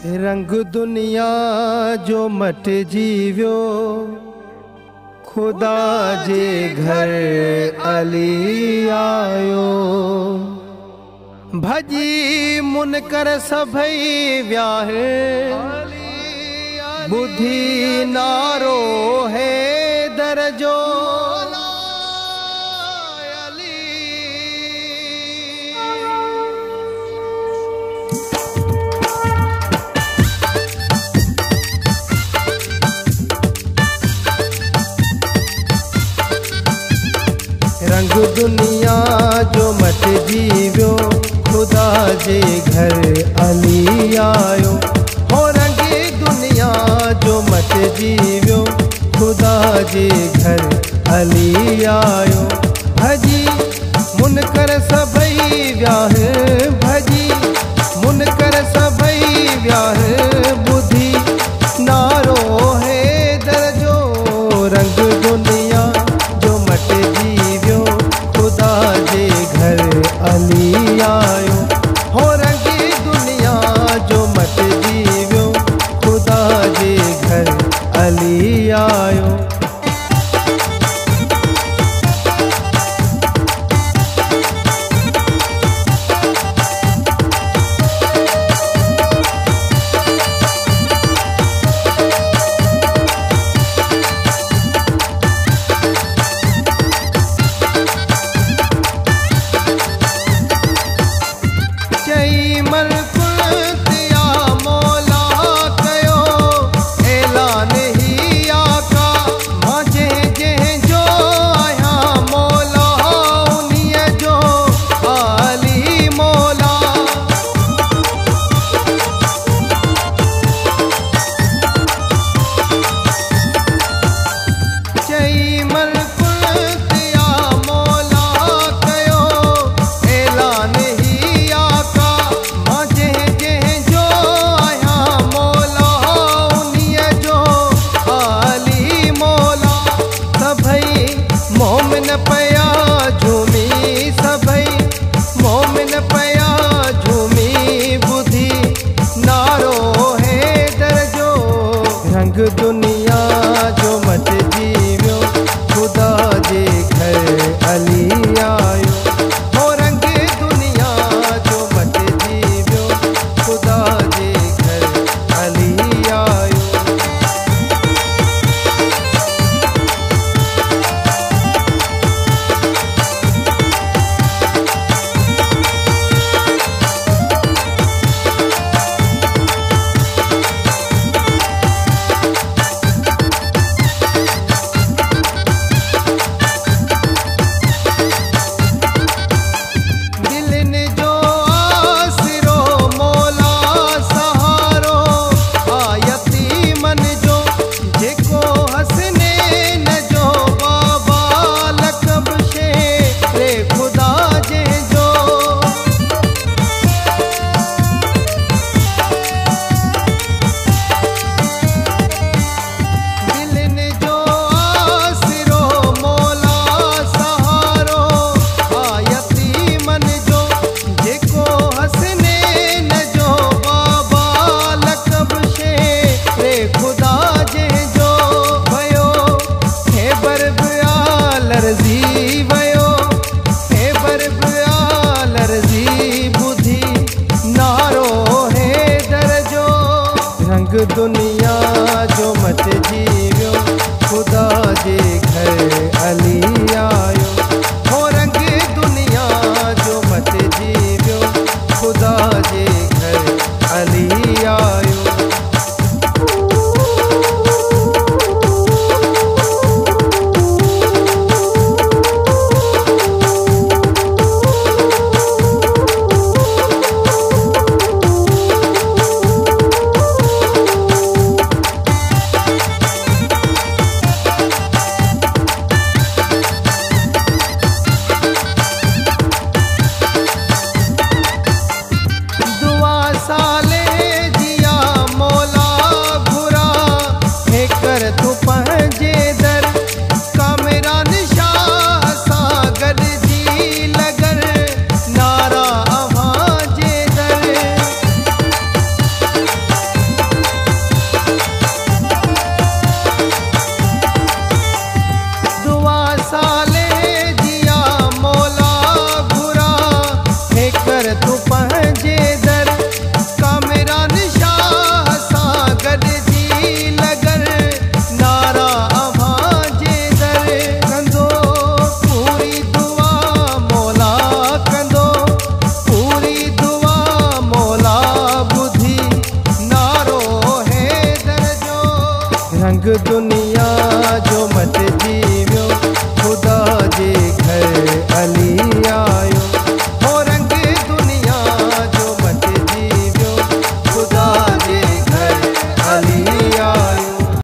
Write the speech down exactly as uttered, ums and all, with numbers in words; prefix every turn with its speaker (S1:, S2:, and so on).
S1: रंग दुनिया जो मट जीव्यो, खुदा जे घर अली आयो। भजी मुनकर सभई व्याहे, बुद्धि नारो है दरजो। रंग दुनिया जो मट जीव्यो, खुदा जे घर अली आयो। हो रंग दुनिया जो मट जीव्यो, खुदा जे घर अली आयो। भजी मुनकर सभई व्याह, भजी मुनकर सभई व्याह, बुद्धि नारो है दरजो। रंग दुनिया जो मट जीव्यो, खुदा जे घर अली आयो। हो रंग दुनिया जो मट जीव्यो, खुदा जे घर अली आयो। मोमिन पया झूमी सभई, मोमिन पया झूमी, बुद्धि नारो है दरजो। रंग दुनिया जो मट जीव्यो, खुदा जे घर अली आयो। हो रंग दुनिया जो मट जीव्यो, खुदा जे घर अली आयो। दुनिया